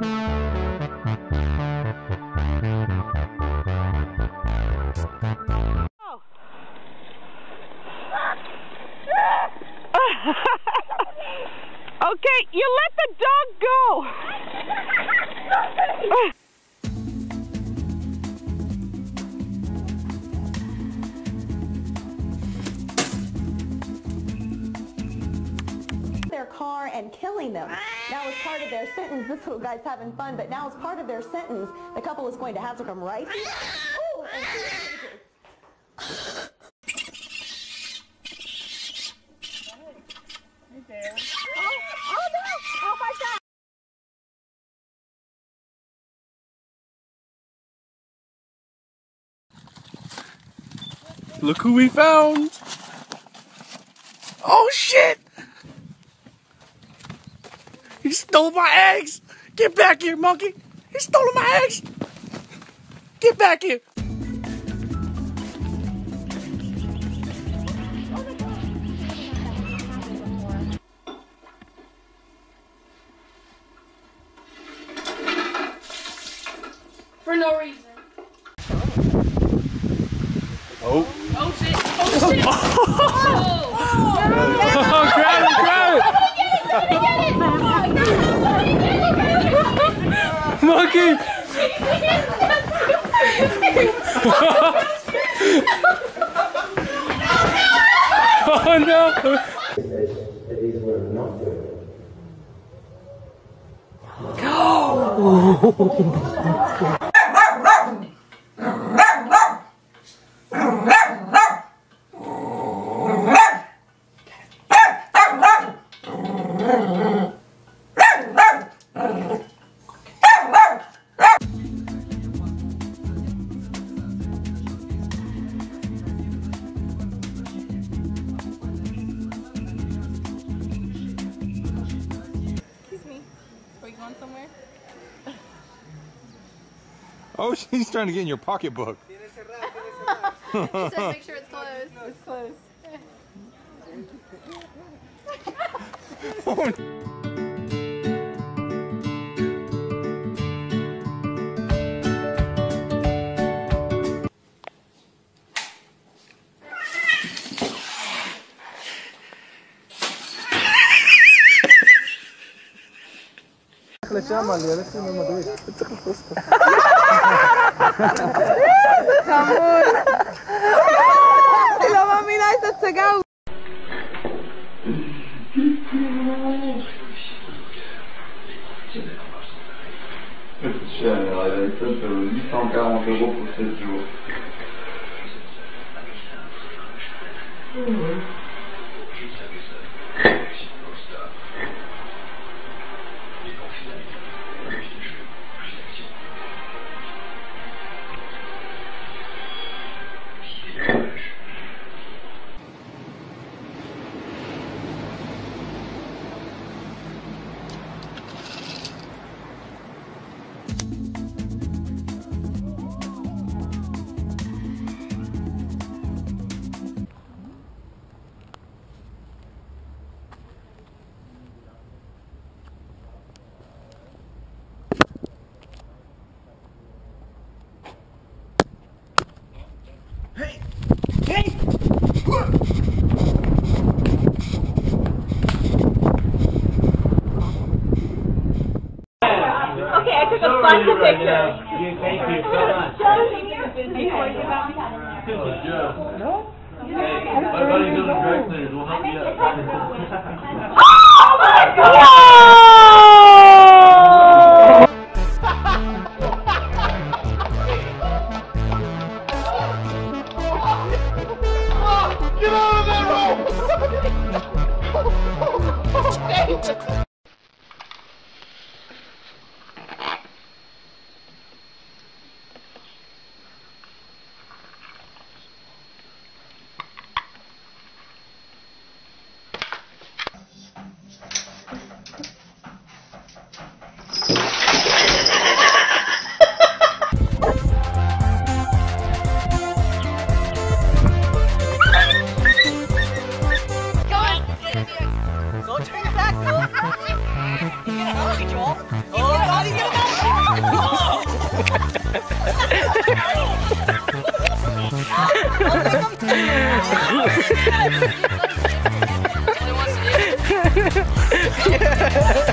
Okay, you let the dog go. Their car and killing them. Now as part of their sentence, this little guy's having fun, but now as part of their sentence, the couple is going to have to come right here. Ooh, and right there. Oh no! Oh my God! Look who we found! Oh shit! He stole my eggs! Get back here, monkey! He stole my eggs! Get back here! For no reason. Oh. Oh shit! Oh shit! Oh! Oh, grab it, grab it! Monkey! Oh no! These were not good. Oh, she's trying to get in your pocketbook. Just make sure it's closed. It's closed. Oh. C'est cher, il coûte 840 € pour 7 jours. Okay, I took a bunch of pictures. Thank you so much. Before you got me. No? My buddy's doing dry cleaners. We'll help you out. Oh my God! Get out of that room! Don't turn your back, Yeah.